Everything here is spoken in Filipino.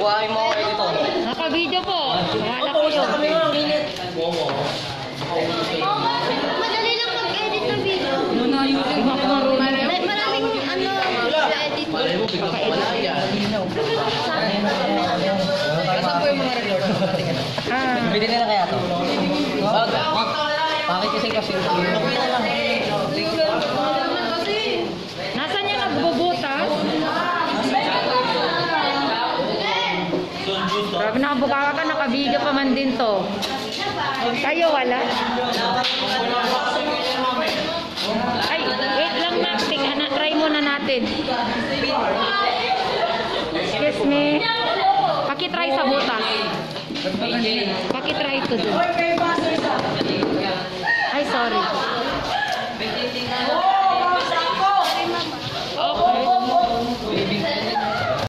buhayin mo kayo dito. Naka-video po. Wala po yun. Madali lang mag-edit ng video. Maraming edit. Saan po yung mga record? Bili na kaya to? Bakit kasi okay na lang. Nasaan yung nagbubutas? Grabe nakabukawa ka, naka-video pa man din to. Kayo wala? Ay, wait lang na. Try muna natin. Excuse me. Pakitry sa butas. Pakitry ito dun. Ay, sorry.